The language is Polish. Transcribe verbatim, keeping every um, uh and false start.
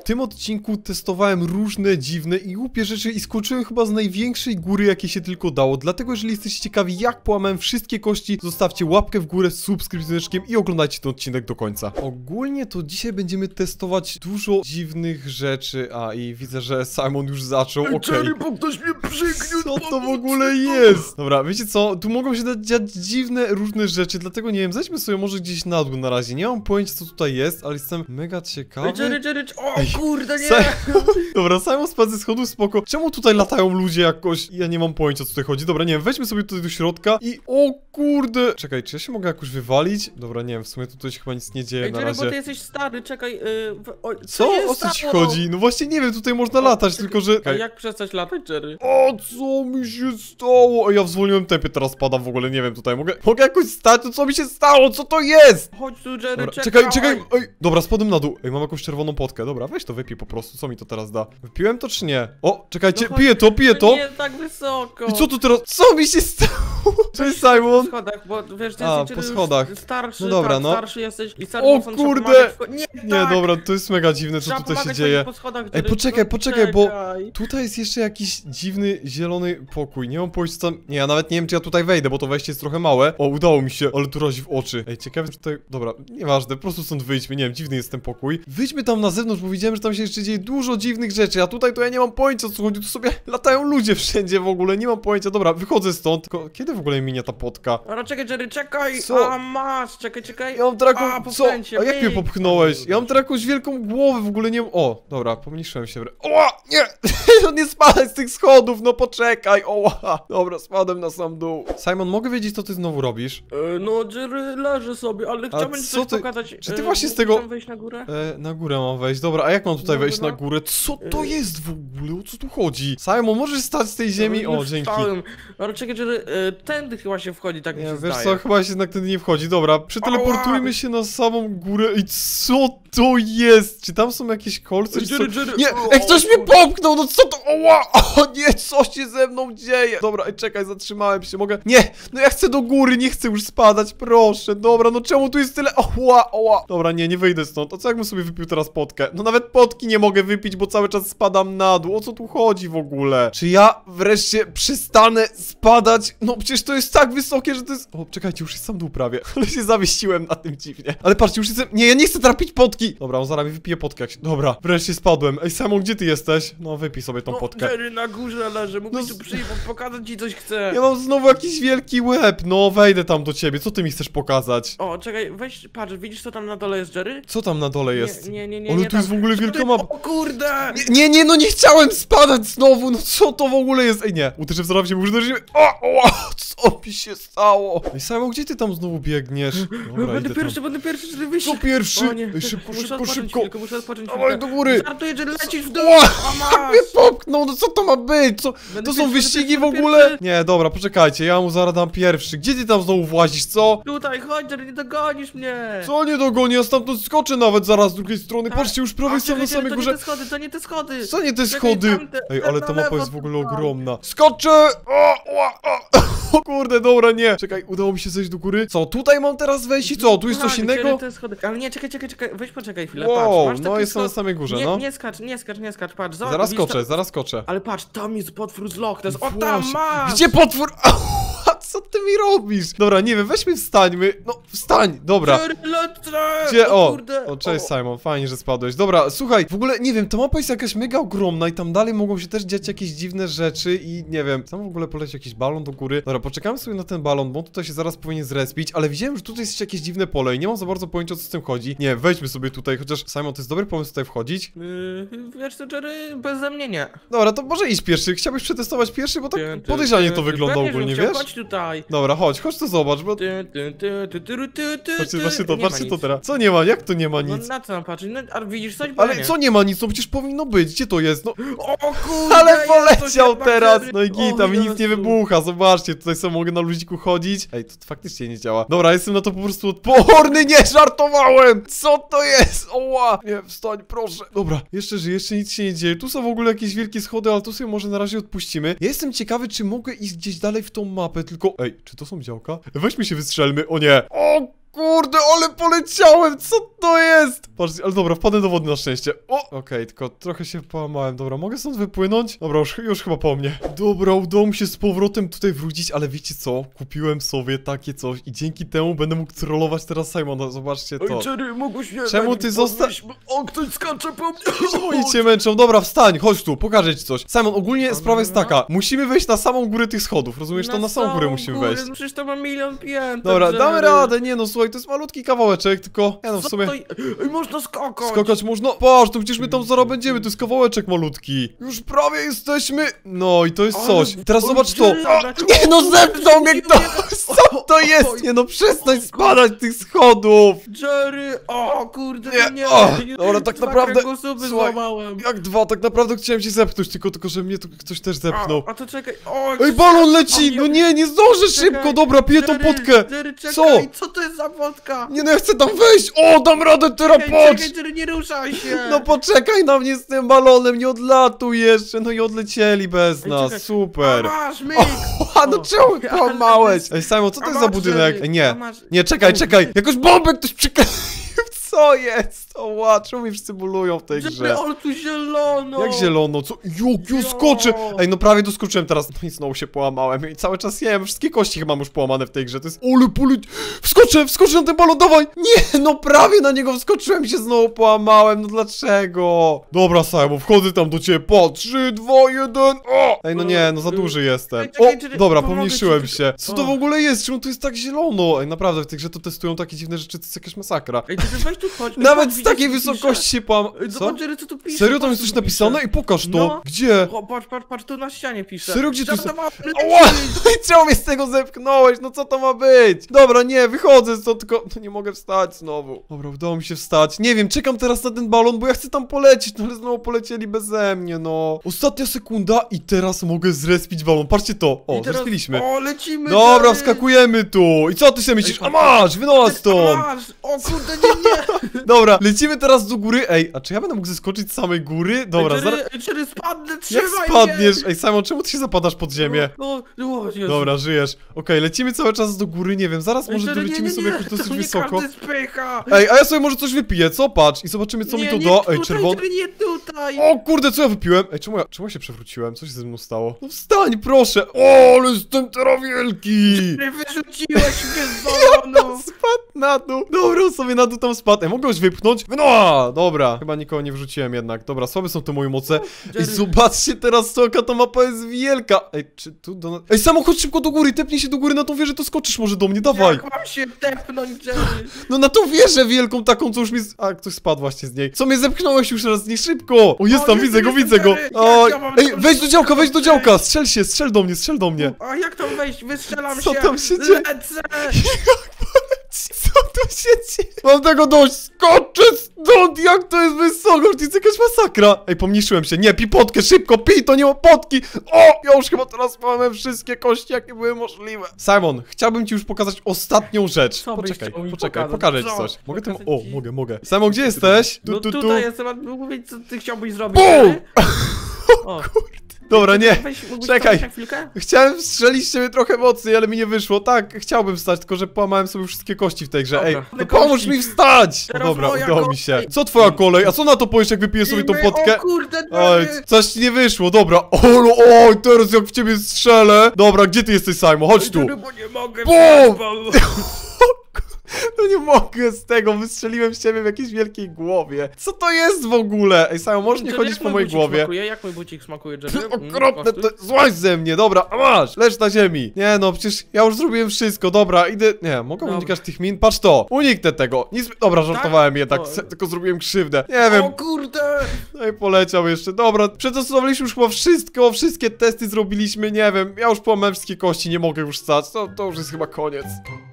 tym odcinku testowałem różne dziwne i głupie rzeczy i skoczyłem chyba z największej góry, jakie się tylko dało. Dlatego, jeżeli jesteście ciekawi, jak połamałem wszystkie kości, zostawcie łapkę w górę, subskrypcję i oglądajcie ten odcinek do końca. Ogólnie to dzisiaj będziemy testować dużo dziwnych rzeczy. A i widzę, że Simon już zaczął. Okej. Jerry, bo ktoś mnie przygniótł. Co to w ogóle jest? Dobra, wiecie co? Tu mogą się dziać dziwne, różne rzeczy, dlatego nie wiem, zejdźmy sobie może gdzieś na dół na razie. Nie mam pojęcia, co tutaj jest, ale jestem mega ciekawy. Jerry, Jerry, o Ej, kurde, nie! Simon... Dobra, Simon spadł ze schodów, spoko. Czemu tutaj latają ludzie jakoś? Ja nie mam pojęcia, o co tutaj chodzi. Dobra, nie wiem, weźmy sobie tutaj do środka i o kurde. Czekaj, czy ja się mogę jakoś wywalić? Dobra, nie wiem, w sumie tutaj się chyba nic nie dzieje Ej, na Jerry, razie. bo ty jesteś stary, czekaj, yy, w, o, co, Co? się O co ci stało? chodzi? No właśnie nie wiem, tutaj można latać, tylko że... A jak przestać latać, Jerry? O, co mi się stało? Ej, ja w zwolnionym tempie teraz spadam w ogóle, nie wiem tutaj, mogę... Mogę jakoś stać? No co mi się stało? Co to jest? Chodź tu, Jerry, Dobra, czekaj. czekaj, czekaj, ej, dobra, spadłem na dół. Ej, mam jakąś czerwoną potkę, dobra, weź to wypij po prostu, co mi to teraz da? Wypiłem to czy nie? O, czekajcie, No chodź, piję to, piję no to. Nie, tak wysoko. I co tu teraz? Co mi się stało? Cześć, Po Simon. schodach, bo wiesz, ty A, jesteś po już schodach. starszy, No dobra, tak, no. starszy jesteś i starszy O mocno trzeba kurde. pomagać w wcho- Nie, Nie, tak. dobra, to jest mega dziwne, co Trzeba tutaj się pomagać dzieje. po schodach, Ej, Jerry, poczekaj, no, poczekaj, bo czekaj. tutaj jest jeszcze jakiś dziwny, zielony pokój. Nie mam pojęcia tam... Nie, ja nawet nie wiem, czy ja tutaj wejdę, bo to wejście jest trochę małe. O, udało mi się, ale tu razi w oczy. Ej, ciekawe, czy tutaj... Dobra, nieważne, po prostu stąd wyjdźmy. Nie wiem, dziwny jest ten pokój. Wyjdźmy tam na zewnątrz, bo widziałem, że tam się jeszcze dzieje dużo dziwnych rzeczy, a tutaj to ja nie mam pojęcia, o co chodzi. Tu sobie latają ludzie wszędzie w ogóle, nie mam pojęcia. Dobra, wychodzę stąd. Tylko kiedy w ogóle minie ta potka? Dobra, czekaj, Jerry, czekaj! Co? A, masz, czekaj, czekaj! Ja mam taką... A, Co? popchnąłem cię, A jak mnie myk. popchnąłeś? Ja mam teraz jakąś wielką głowę, w ogóle nie... O, dobra, pomniejszyłem się. Oła, nie! No nie spadaj z tych schodów, no poczekaj, oła! Dobra, spadłem na sam dół. Simon, mogę wiedzieć, co ty znowu robisz? E, no, Jerry, leży sobie, ale chciałbym ci co coś ty- pokazać. czy ty e, właśnie z mógłbyś tego- tam wejść na górę? E, na górę mam wejść, dobra, a jak mam tutaj No, wejść no. na górę? Co to E. jest w ogóle? O co tu chodzi? Simon, możesz stać z tej ziemi? No, O, już dzięki. wstałem. Ale czekaj, Jerry, e, tędy chyba się wchodzi, tak mi Nie, się wiesz zdaje. co, chyba się jednak ten nie wchodzi. Dobra, przeteleportujmy Ała! się na samą górę i co to jest? Czy tam są jakieś kolce? czy co? Jerry, Jerry, Nie, o, ej, ktoś mnie kurde. popchnął, no co to? Oła! O nie, co się ze mną dzieje? Dobra, ej, czekaj, zatrzymałem się, mogę... Nie, no ja chcę do góry, nie chcę już spadać, proszę. Dobra, no czemu tu jest tyle... Oła, oła. Dobra, nie, nie wyjdę stąd. To co jakbym sobie wypił teraz potkę? No nawet potki nie mogę wypić, bo cały czas spadam na dół. O co tu chodzi w ogóle? Czy ja wreszcie przestanę spadać? No przecież to jest tak wysokie, że to jest... O, czekajcie, już jest sam dół prawie. Ale się zawiesiłem na tym dziwnie. Ale patrzcie, już jestem... Nie, ja nie chcę trapić potki. Dobra, on zaraz mi wypije potkę. Jak się... Dobra, wreszcie spadłem. Ej, Simon, gdzie ty jesteś? No, wypij sobie tą No, potkę. Jerry na górze leży, mógłbyś No, tu przyjść, bo pokazać ci coś chcę. Ja mam znowu jakiś wielki łeb. No, wejdę tam do ciebie. Co ty mi chcesz pokazać? O, czekaj, weź, patrz, widzisz co tam na dole jest, Jerry? Co tam na dole jest? Nie, nie, nie, nie, Ale nie, tu jest tam. w ogóle Co wielka ty- mapa. O kurde! Nie, nie, nie, no nie chciałem spadać znowu. No co to w ogóle jest? Ej, nie. Uderzę w zaraz się, uderzę w O, o, co mi się stało? Ej, Simon, gdzie ty tam znowu biegniesz? Dobra, Będę idę pierwszy, tam. będę pierwszy, Jerry, wyjść. Co pierwszy? O nie, Ej, szybko, muszę szybko, odpocząć szybko. chwilkę, muszę odpocząć Dawaj chwilkę. do góry. Żartuję, że lecisz w dół! Ła, A masz! mnie popchnął, no co to ma być? Co? Będę To są pierwszy, wyścigi w będę ogóle? pierwszy. Nie, dobra, poczekajcie, ja mu zaraz dam pierwszy. Gdzie ty tam znowu włazisz, co? Tutaj, chodź, Jerry, nie dogonisz mnie! Co nie dogonię, ja stamtąd skoczę nawet zaraz z drugiej strony. Tak. Patrzcie, już prawie A, jestem na czekaj, samej to górze. nie te schody, to nie te schody! Co nie te Czekaj, schody? tamte, Ej, ten ale na ta mapa lewo jest w ogóle tutaj. ogromna. Skoczę! O, o, o. O kurde, dobra, nie. Czekaj, udało mi się zejść do góry. Co, tutaj mam teraz wejść i co? Tu jest coś Tak, innego? Jerry, te schody. Ale nie, czekaj, czekaj, czekaj, weź poczekaj chwilę, Wow, patrz. Masz no taki jestem na schod- samej górze, nie, no. Nie skacz, nie skacz, nie skacz, patrz, zobacz. Zaraz widzisz skoczę, to- zaraz skoczę. Ale patrz, tam jest potwór z Loch Ness. O, tam Właśnie. masz! Gdzie potwór? A co ty mi robisz? Dobra, nie wiem, weźmy wstańmy. No, wstań, dobra. Jerry, lecę! Gdzie? O, kurde. o, cześć Simon, fajnie, że spadłeś. Dobra, słuchaj, w ogóle nie wiem, ta mapa jest jakaś mega ogromna i tam dalej mogą się też dziać jakieś dziwne rzeczy i nie wiem, tam w ogóle poleci jakiś balon do góry. Dobra, poczekamy sobie na ten balon, bo on tutaj się zaraz powinien zrespić, ale widziałem, że tutaj jest jeszcze jakieś dziwne pole i nie mam za bardzo pojęcia, o co z tym chodzi. Nie, wejdźmy sobie tutaj, chociaż Simon, to jest dobry pomysł tutaj wchodzić. Yy, wiesz co, Jerry, beze mnie nie. Dobra, to może iść pierwszy, chciałbyś przetestować pierwszy, bo tak Ty, ty, podejrzanie ty, to ty, wygląda pewnie, ogólnie, żebym chciał, wiesz? Chodź tutaj. Dobra, chodź, chodź to zobacz, bo... Ty, ty, ty, ty, ty, ty, ty, Patrzcie, ty. patrzcie to, Nie ma patrzcie to nic. teraz. Co nie ma? Jak to nie ma No nic? na co mam patrzeć? No, a widzisz coś? Bo Ale nie. co nie ma nic? No przecież powinno być, gdzie to jest? No... O kurde, Ale jest poleciał coś, teraz! Jerry. No i git, O a mi nic nie Jezu. wybucha, zobaczcie, tutaj sobie mogę na luziku chodzić. Ej, to faktycznie nie działa. Dobra, jestem na to po prostu odporny, nie żartowałem! Co to jest? Oła! Nie, wstań, proszę. Dobra, jeszcze żyję, jeszcze nic się nie dzieje. Tu są w ogóle jakieś wielkie schody, ale tu sobie może na razie odpuścimy. Ja jestem ciekawy, czy mogę iść gdzieś dalej w tą mapę, tylko... Ej, czy to są działka? Weźmy się wystrzelmy, o nie! O kurde, ale poleciałem, co to jest? Patrzcie, ale dobra, wpadłem do wody na szczęście. O, okej, okay, tylko trochę się połamałem. Dobra, mogę stąd wypłynąć? Dobra, już, już chyba po mnie. Dobra, udało mi się z powrotem tutaj wrócić, ale wiecie co? Kupiłem sobie takie coś i dzięki temu będę mógł trollować teraz Simona, zobaczcie to. Oj, Jerry, mogłeś nie Czemu ty zostać? O, ktoś skacze po mnie! Czemu oni cię męczą? Dobra, wstań, chodź tu, pokażę ci coś. Simon, ogólnie sprawa jest taka, musimy wejść na samą górę tych schodów, rozumiesz? To na samą górę musimy górę, wejść. No przecież to ma milion pięter. Dobra, Jerry. damy radę, nie no, słuchaj, to jest malutki kawałeczek, tylko ja no w Co sumie... to... Ej, można skakać! Skakać można? Patrz, to przecież my tam zaraz będziemy, to jest kawałeczek malutki. Już prawie jesteśmy. No i to jest Ale- coś. Teraz Oj, zobacz to. Jerry, O, dobra, nie no, zepnął mnie kto! Co to jest? Nie no, przestań spadać tych schodów. Jerry, o kurde, Nie, nie, o, dobra, tak Dwa naprawdę- kręgosłupy słuchaj, złamałem. Jak dwa, tak naprawdę chciałem się zepchnąć, tylko, tylko że mnie tu ktoś też zepchnął. A, a to czekaj, o, Ej, balon leci! No nie, nie zdążę szybko, dobra, piję tą Jerry, potkę. Jerry, czekaj, Co? co to jest za wodka? Nie no, ja chcę tam wejść. O, dam radę teraz, Czekaj, patrz. czekaj, Jerry, nie ruszaj się! No poczekaj na mnie z tym balonem, nie odlatuj jeszcze, no i odlecieli bez Ej, nas, czekaj. super. A masz, myk! A no czemu Ale kłamałeś? to Ej, Simon, co to A jest za masz, budynek? Jerry, Ej, nie, a masz- nie, czekaj, czekaj, jakoś bombę ktoś przykleił, co jest? O, ła, czemu mi wszyscy bulują w tej Jerry, grze? ale tu zielono! Jak zielono, co? Juk, już skoczę! Ej, no prawie doskoczyłem teraz, no i znowu się połamałem i cały czas jem, wszystkie kości chyba mam już połamane w tej grze, to jest... Ole, pole... Wskoczę, wskoczę na ten balon, dawaj! Nie, no prawie na niego wskoczyłem i się znowu połamałem, no dlaczego? Dobra, Simon, wchodzę tam do ciebie, po trzy, dwa, jeden, o! Ej, no nie, no za duży jestem. Czekaj, O, czekaj, dobra, pomogę pomniejszyłem ci, się. tylko- Co to w ogóle jest? Czemu tu jest tak zielono? Ej, naprawdę, w tej grze to testują takie dziwne rzeczy, to jest jakaś masakra. Ej, Jerry, weź tu chodź. Ej, Nawet patrz, z widzisz, takiej co tu wysokości się połamałem. pisze? Ej, Co? Zobacz, Jerry, co tu pisze. Serio tam patrz, jest co coś tu napisane? pisze. I pokaż to. No. Gdzie? O, patrz, patrz, patrz, tu na ścianie pisze. Serio, gdzie tu jest- Żadna mapa, Ała! Czemu mnie z tego zepchnąłeś? No co to ma być? Dobra, nie, wychodzę stąd, tylko no nie mogę wstać znowu. Dobra, udało mi się wstać. Nie wiem, czekam teraz na ten balon, bo ja chcę tam polecieć, no ale znowu polecieli beze mnie, no. Ostatnia sekunda i teraz mogę zrespić balon. Patrzcie to. O, I teraz- zrespiliśmy. O, lecimy, Dobra, Jerry. wskakujemy tu. I co ty sobie myślisz? Ej, A masz, wynoś Ty stąd. masz. O kurde, nie, nie. Dobra, lecimy teraz do góry. Ej, a czy ja będę mógł zeskoczyć z samej góry? Dobra, Ej, zaraz... Jerry, Jerry, spadnę, Jak trzymaj spadniesz? mnie. Ej, Simon, czemu ty się zapadasz pod ziemię? No, no, o, Jezu. Dobra, żyjesz. Okej, lecimy cały czas do góry, nie wiem, zaraz Ej, może Jerry, dolecimy nie, nie, sobie nie, jakoś dosyć to nie wysoko. każdy spycha. Ej, a ja sobie może coś wypiję, co? Patrz i zobaczymy co nie, mi to nie da. Ej, tutaj, czerwony. Jerry, nie tutaj. O kurde, co ja wypiłem? Ej, czemu ja, czemu ja się przewróciłem? Co się ze mną stało? No wstań, proszę! O, ale jestem teraz wielki! Jerry, wyrzuciłeś mnie z balonu. Spadł na dół. Dobra, on sobie na dół tam spadł. Ej, mogę już wypchnąć? No, dobra. Chyba nikogo nie wrzuciłem jednak. Dobra, słabe są te moje moce. Ej, Jerry. zobaczcie teraz, co jaka ta mapa jest wielka. Ej, czy tu do nas... Ej, Samo, chodź szybko do góry, tepnij się do góry na tą wieżę, to skoczysz może do mnie, dawaj. Jak mam się tepnąć, Jerry? No na tą wieżę wielką taką, co już mi... Z... A, ktoś spadł właśnie z niej. Co mnie zepchnąłeś już raz z niej szybko. O, jest O, tam, jest, widzę go, jest, widzę go. Jerry. O, Jak ja mam ej, tam wejdź do działka, wejdź do skoczyć? działka. Strzel się, strzel do mnie, strzel do mnie. A jak tam wejść? Wystrzelam Co się. tam się dzieje? Lecę. Co tu się dzieje? Mam tego dość, skoczę stąd, jak to jest wysoko, to jest jakaś masakra. Ej, pomniejszyłem się, nie, pij potkę, szybko, pij, to nie ma potki. O, ja już chyba teraz mamy wszystkie kości, jakie były możliwe. Simon, chciałbym ci już pokazać ostatnią rzecz. Co byś Poczekaj, chciał mi poczekaj, pokazać? pokażę ci Co? coś. Mogę tym... Pokazać O, ci? mogę, mogę. Simon, gdzie jesteś? Tu, No tu, tu. tutaj jestem, a mógł wiedzieć, co ty chciałbyś zrobić. Bum! Jerry? O, Dobra, nie. Weź, mógłbyś Czekaj. stanąć na chwilkę? Chciałem strzelić z ciebie trochę mocniej, ale mi nie wyszło. Tak, chciałbym wstać, tylko że połamałem sobie wszystkie kości w tej grze. Ej, Dobra. no pomóż Kości. mi wstać! No Teraz dobra, moja udało mi kolej. się. Co twoja kolej? A co na to powiesz, jak wypiję sobie tą Imy- potkę? O kurde, Oj, Jerry. coś ci nie wyszło, dobra. O, no, oj, teraz jak w ciebie strzelę. Dobra, gdzie ty jesteś, Simon? Chodź tu. Jerry, bo nie mogę Bum! wstać, bo- No nie mogę z tego, wystrzeliłem z ciebie w jakiejś wielkiej głowie. Co to jest w ogóle? Ej, Simon, możesz nie Jerry, chodzić jak po mój mojej bucik głowie. Smakuje? Jak mój bucik smakuje, Jerry? Mm, Okropne, kostuj. to złaź ze mnie, dobra, a masz, leż na ziemi. Nie no, przecież ja już zrobiłem wszystko, dobra, idę, nie, mogę Dobra. unikać tych min, patrz to, uniknę tego, nic, dobra, żartowałem jednak, O. se- tylko zrobiłem krzywdę, nie wiem, O kurde! no i poleciał jeszcze, dobra, przetestowaliśmy już chyba wszystko, wszystkie testy zrobiliśmy, nie wiem, ja już połamałem wszystkie kości, nie mogę już stać, to, to już jest chyba koniec.